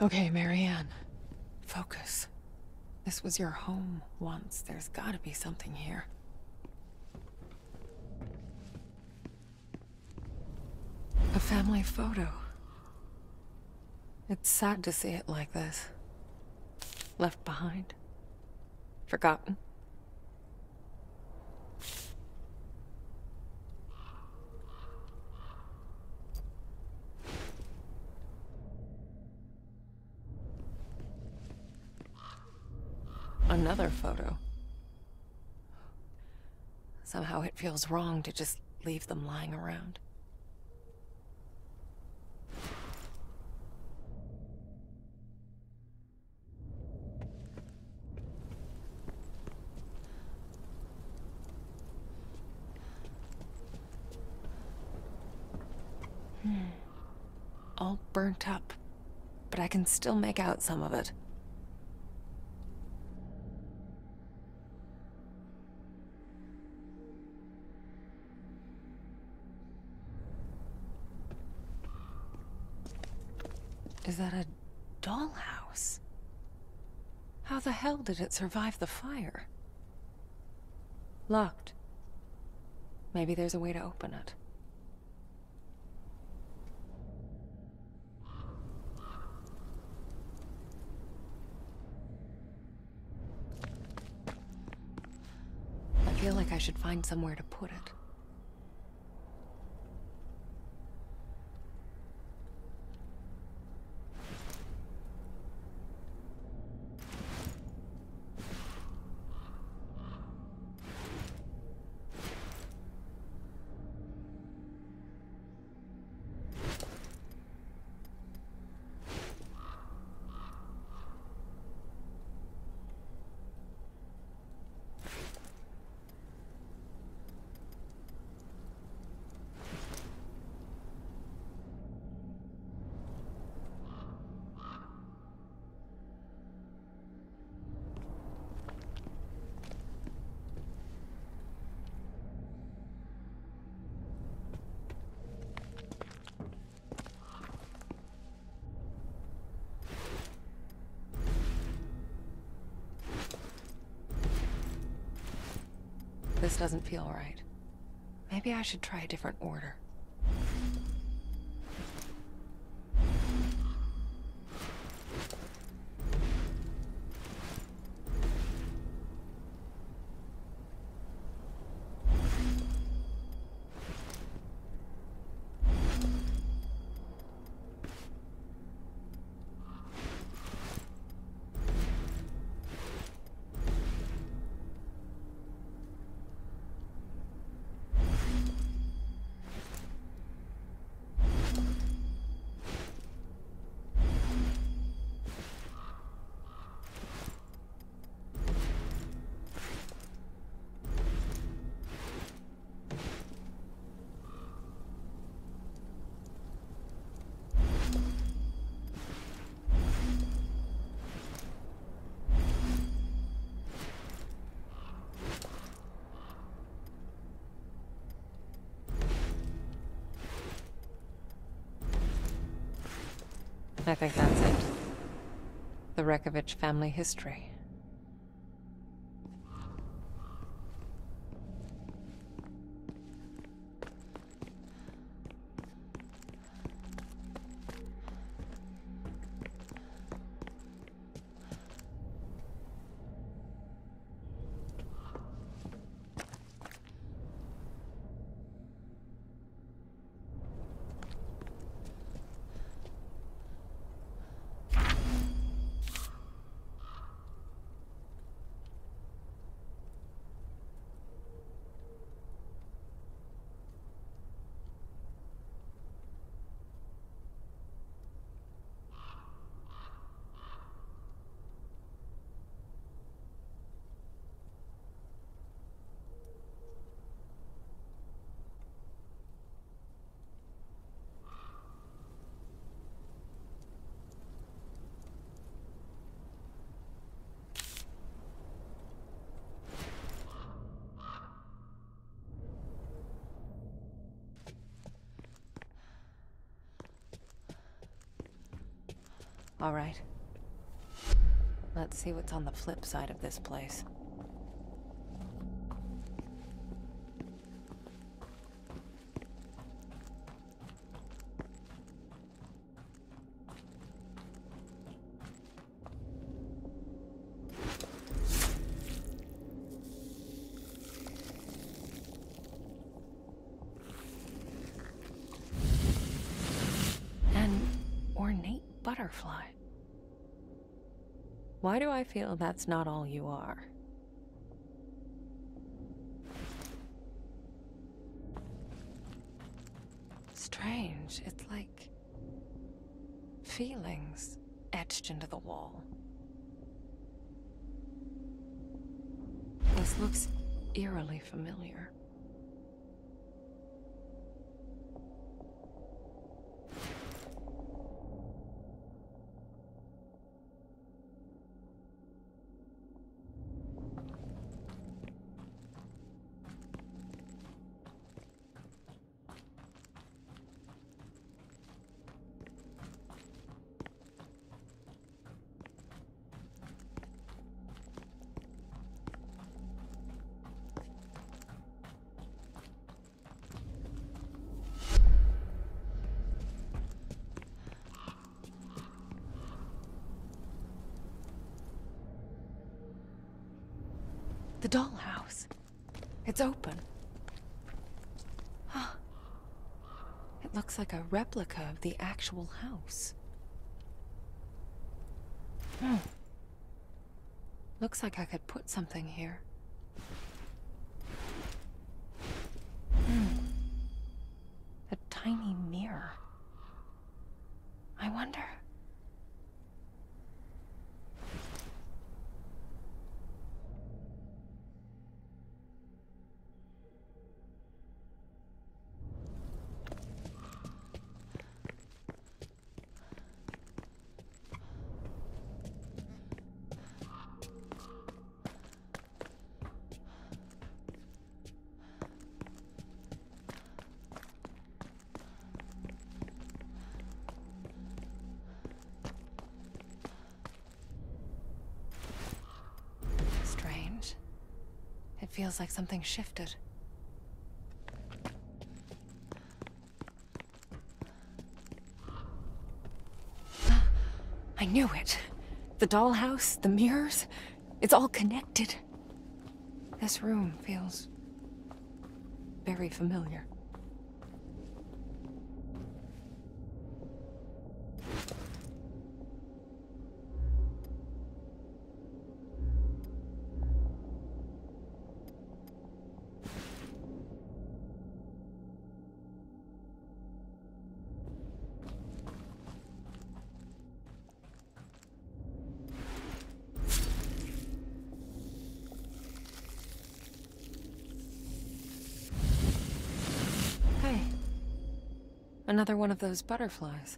Okay, Marianne. Focus. This was your home once. There's gotta be something here. A family photo. It's sad to see it like this. Left behind. Forgotten. Another photo. Somehow it feels wrong to just leave them lying around. All burnt up, but I can still make out some of it. Is that a dollhouse? How the hell did it survive the fire? Locked. Maybe there's a way to open it. I feel like I should find somewhere to put it. This doesn't feel right. Maybe I should try a different order. I think that's it. The Rekovich family history. All right. Let's see what's on the flip side of this place. An ornate butterfly. Why do I feel that's not all you are? Strange. It's like feelings etched into the wall. This looks eerily familiar. The dollhouse. It's open. Huh. It looks like a replica of the actual house. Looks like I could put something here. A tiny mirror. I wonder... It feels like something shifted. I knew it. The dollhouse, the mirrors, it's all connected. This room feels very familiar. Another one of those butterflies.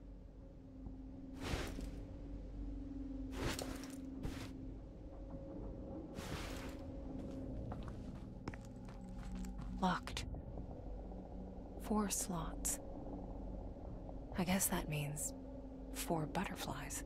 Locked. 4 slots. I guess that means 4 butterflies.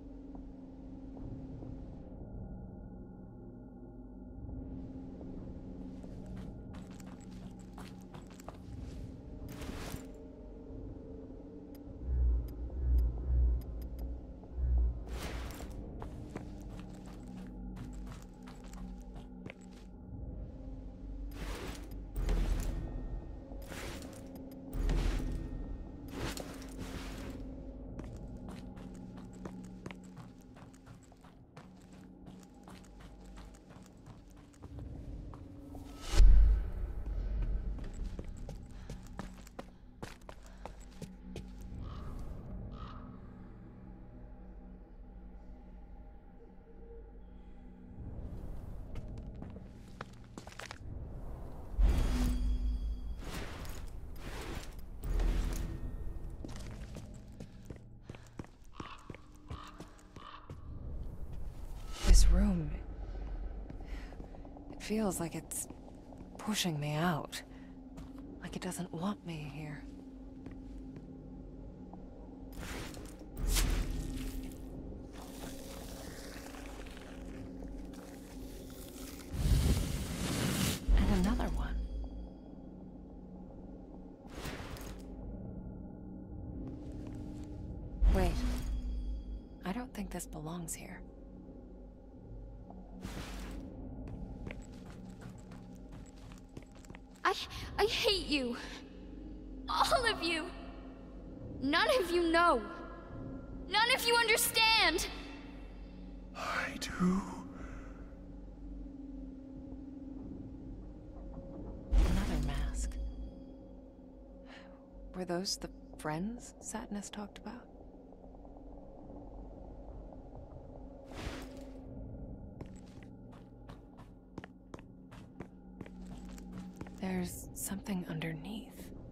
This room... it feels like it's pushing me out. Like it doesn't want me here. don't think this belongs here. I hate you. All of you. None of you know. None of you understand. I do. Another mask. Were those the friends Satnus talked about? There's something underneath.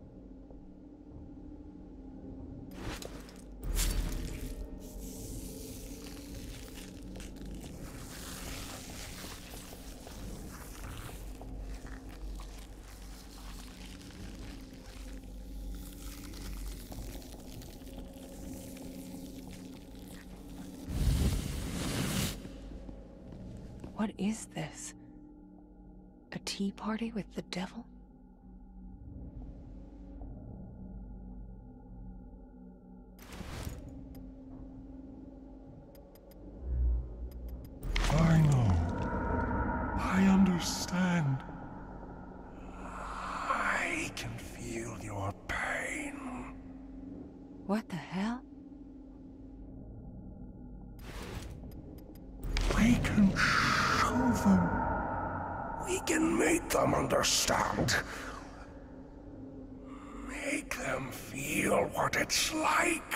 What is this? A tea party with the devil? I know. I understand. I can feel your pain. What the hell? We can show them. We can make them understand. Make them feel what it's like.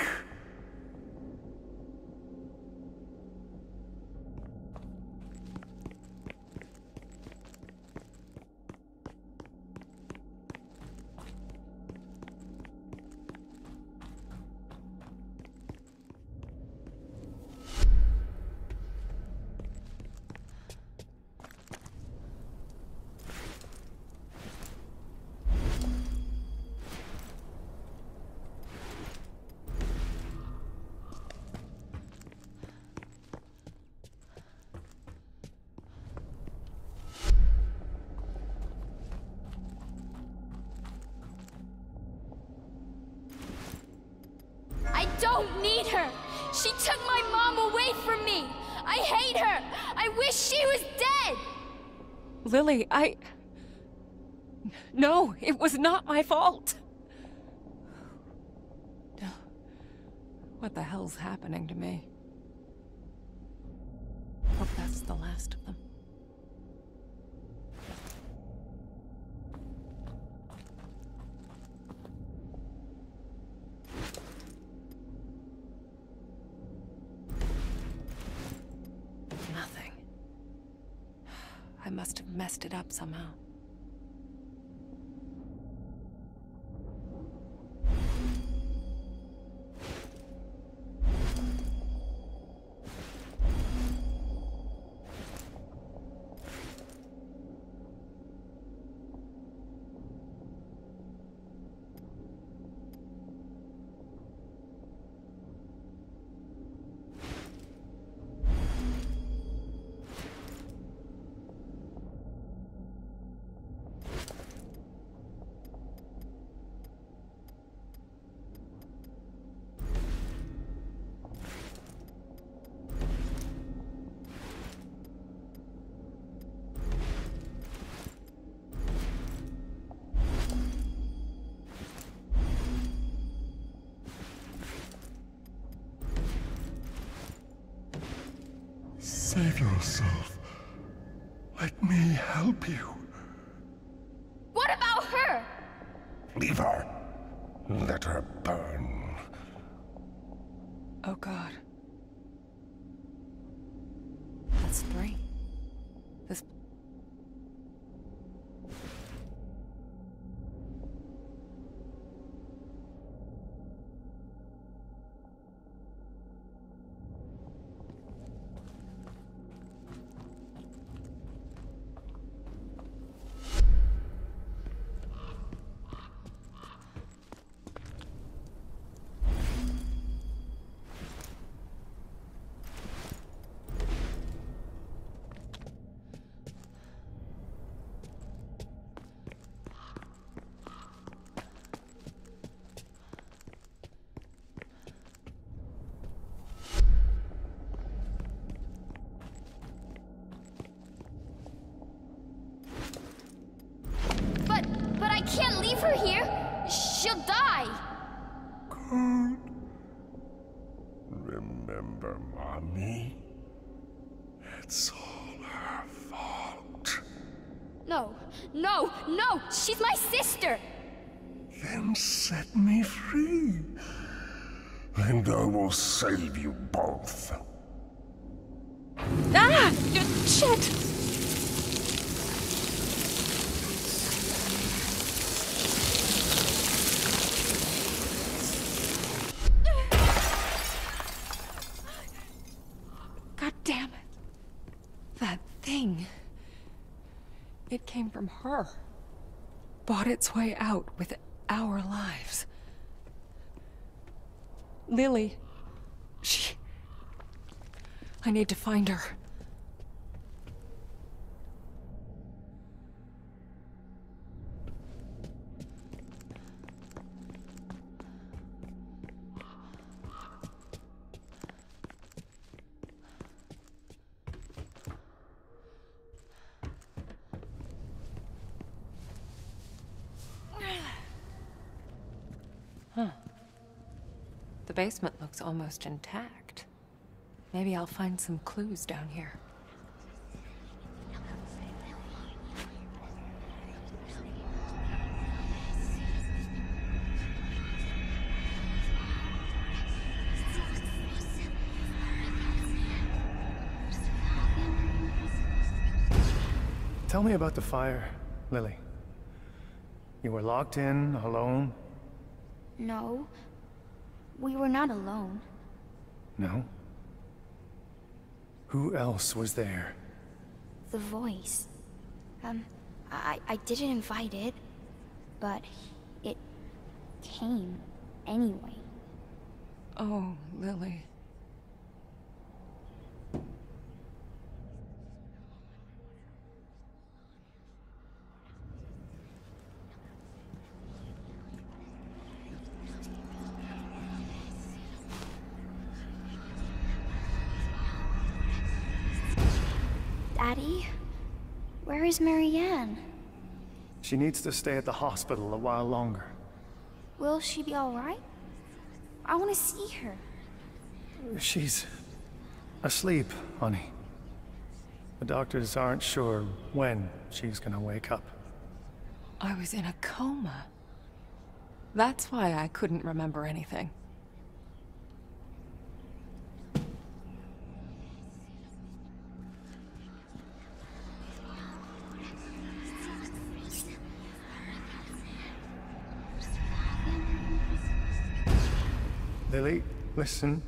I don't need her. She took my mom away from me. I hate her. I wish she was dead. Lily, No, it was not my fault. What the hell's happening to me? Hope that's the last of them. Nothing. I must have messed it up somehow. Save yourself. Let me help you. What about her? Leave her. Let her burn. Oh God. That's 3. This... remember Mommy? It's all her fault. No, no, no! She's my sister! Then set me free, and I will save you both. Ah! Shit! God damn it. That thing. It came from her. Bought its way out with our lives. Lily. I need to find her. Huh. The basement looks almost intact. Maybe I'll find some clues down here. Tell me about the fire, Lily. You were locked in, alone? No. We were not alone. No? Who else was there? The voice. I didn't invite it, but it came anyway. Oh, Lily. Daddy? Where is Marianne? She needs to stay at the hospital a while longer. Will she be alright? I want to see her. She's asleep, honey. The doctors aren't sure when she's gonna wake up. I was in a coma. That's why I couldn't remember anything. Lily, listen.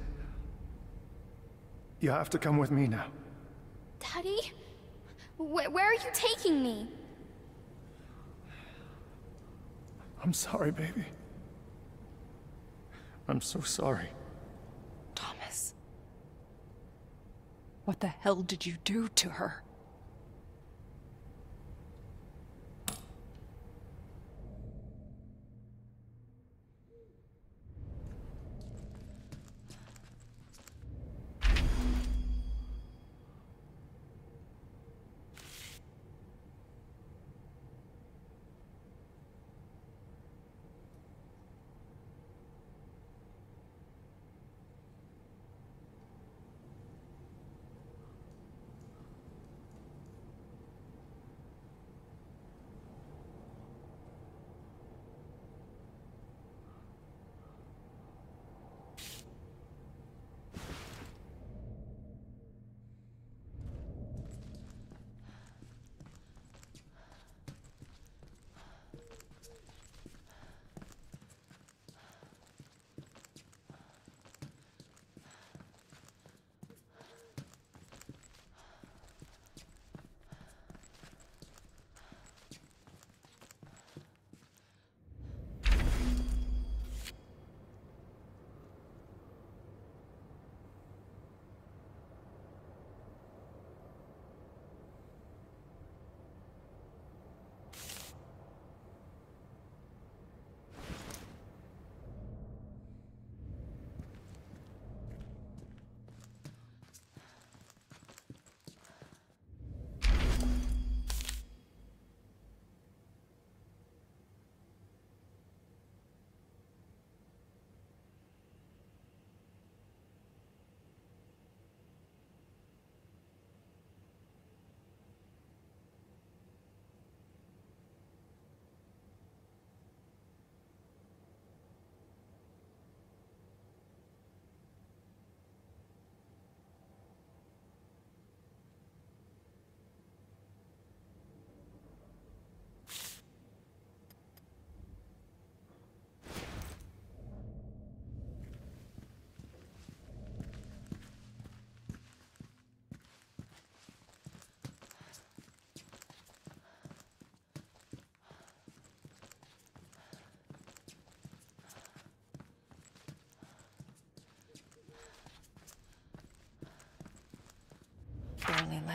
You have to come with me now. Daddy? Where are you taking me? I'm sorry, baby. I'm so sorry. Thomas. What the hell did you do to her?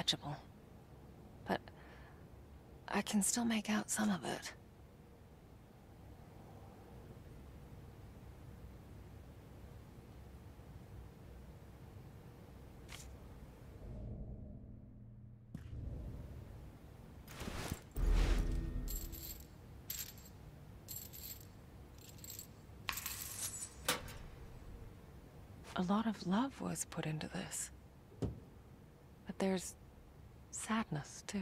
illegible. But I can still make out some of it. A lot of love was put into this. But there's sadness, too.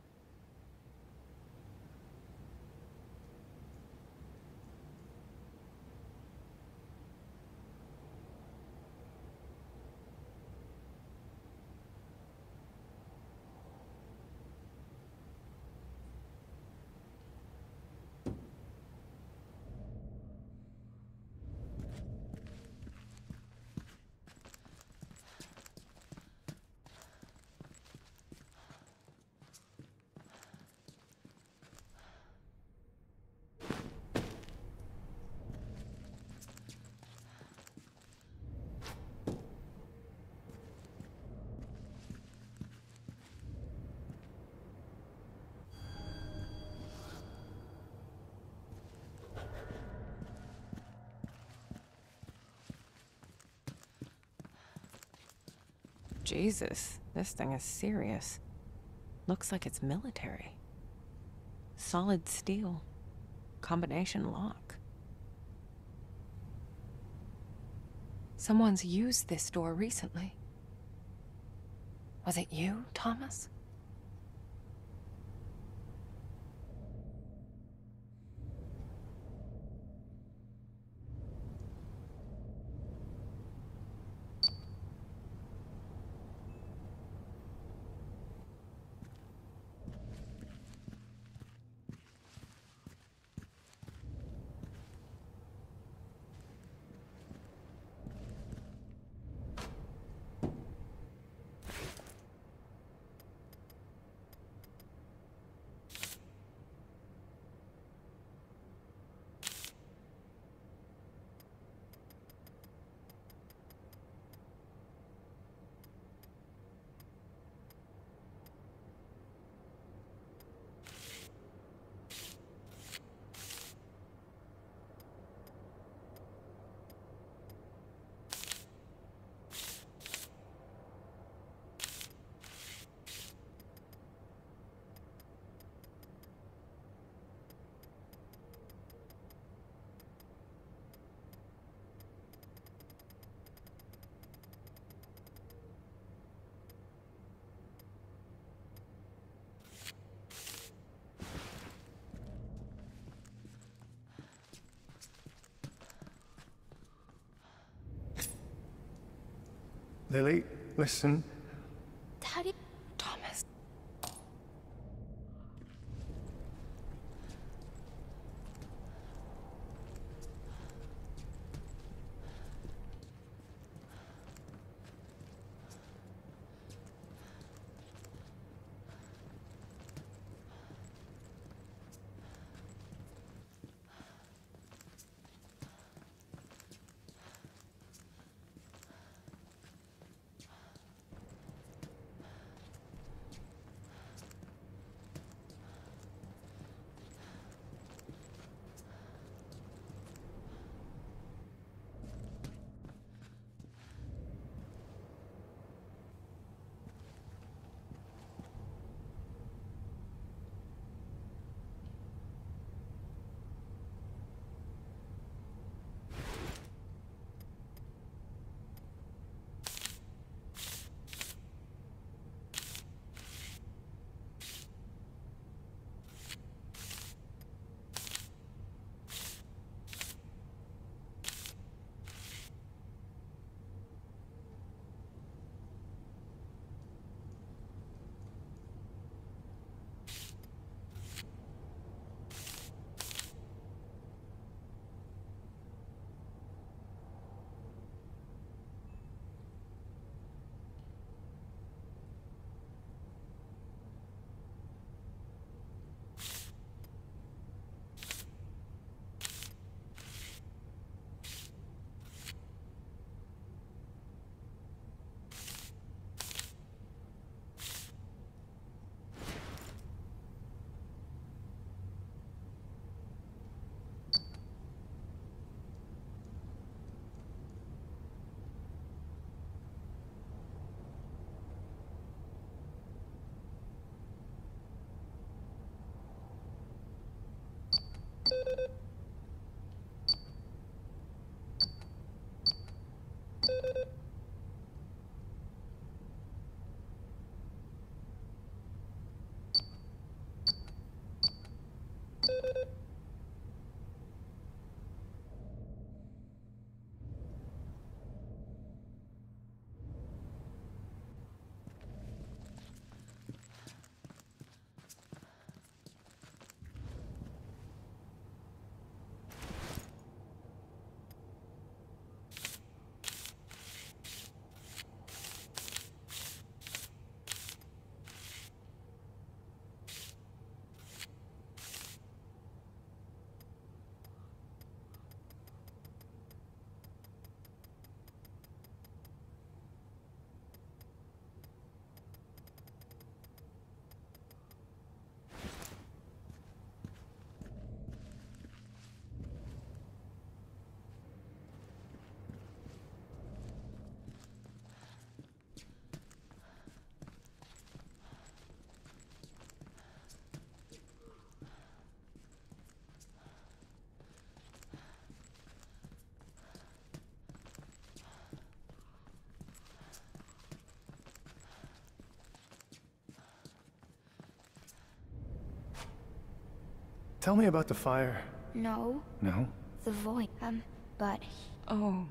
Jesus, this thing is serious. Looks like it's military. Solid steel. Combination lock. Someone's used this door recently. Was it you, Thomas? Lily, listen. Daddy? Thomas. Tell me about the fire. No, No? the void. But Oh,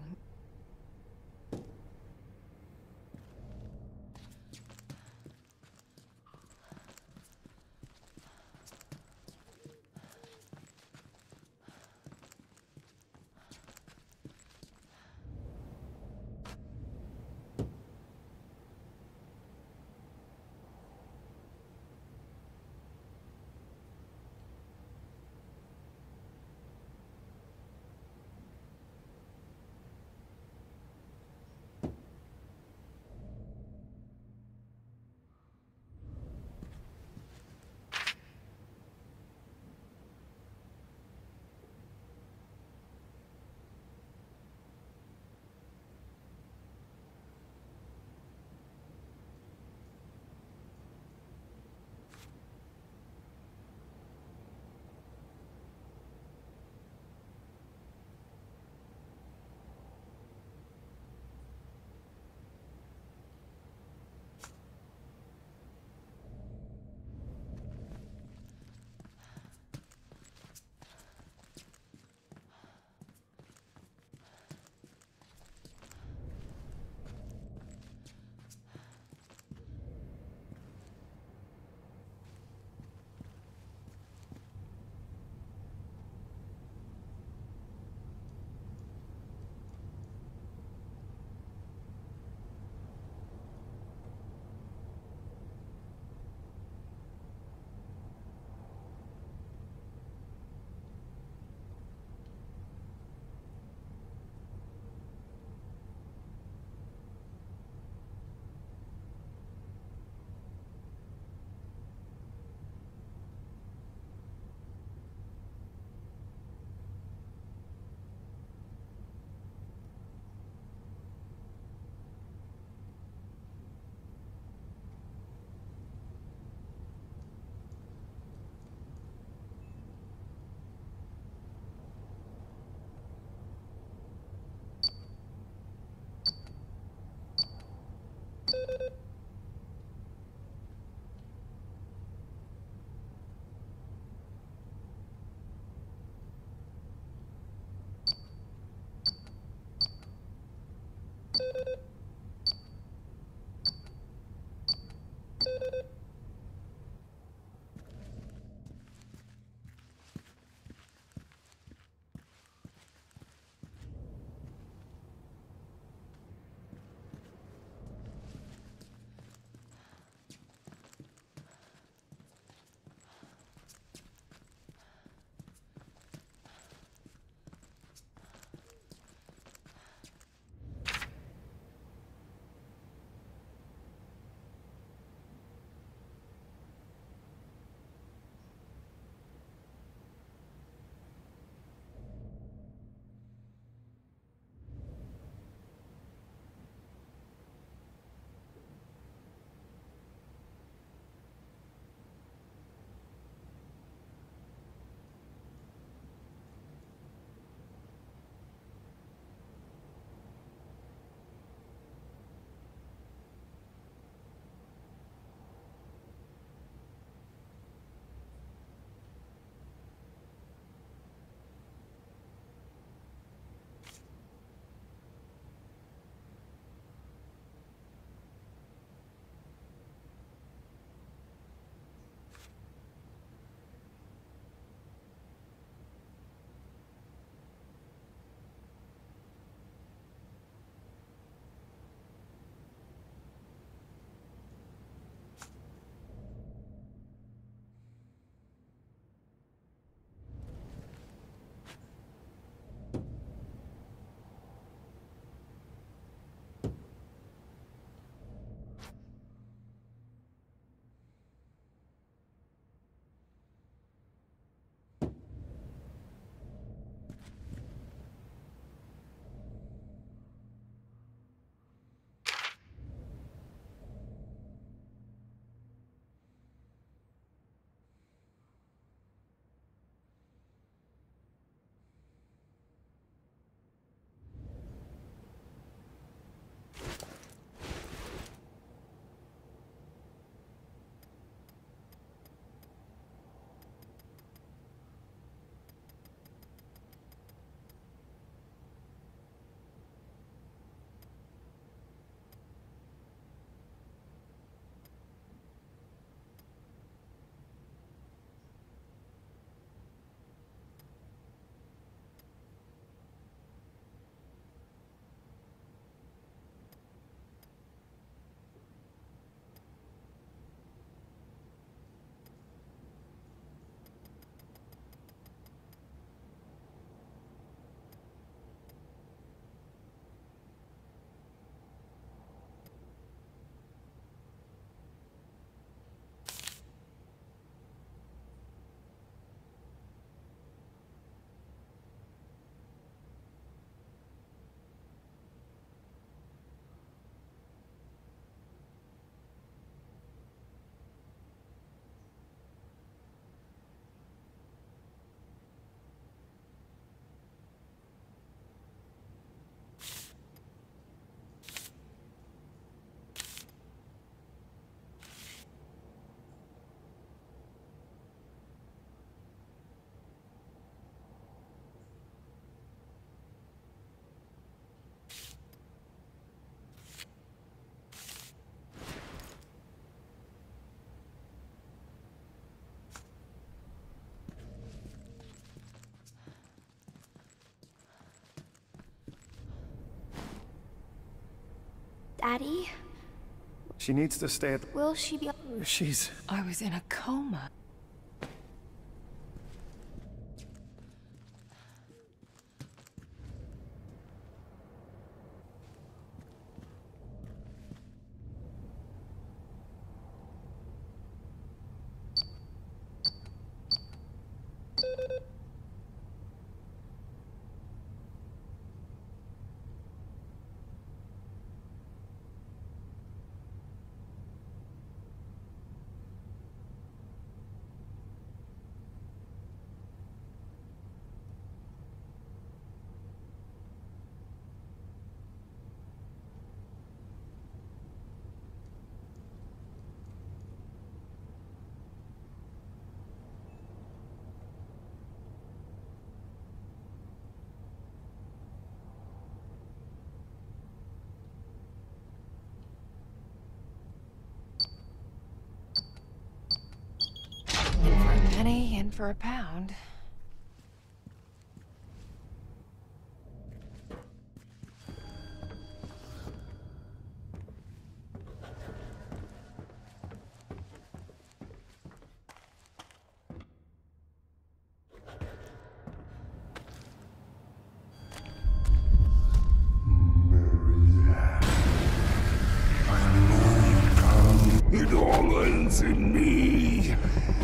Daddy? She needs to stay at the... Will she be... She's... I was in a coma. In for a penny, in for a pound. It all ends in me.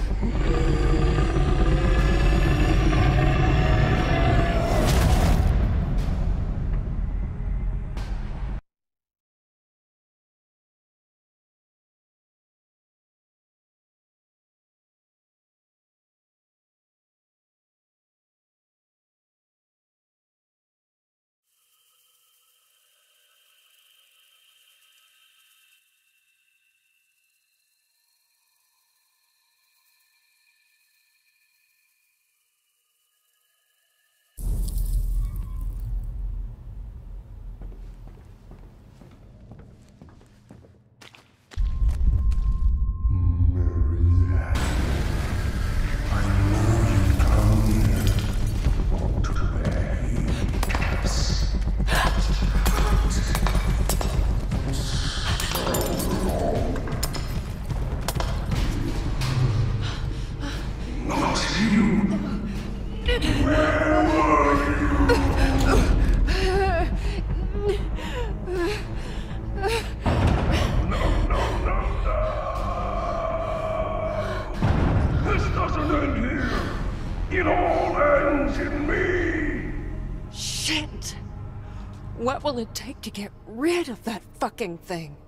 It all ends in me! Shit! What will it take to get rid of that fucking thing?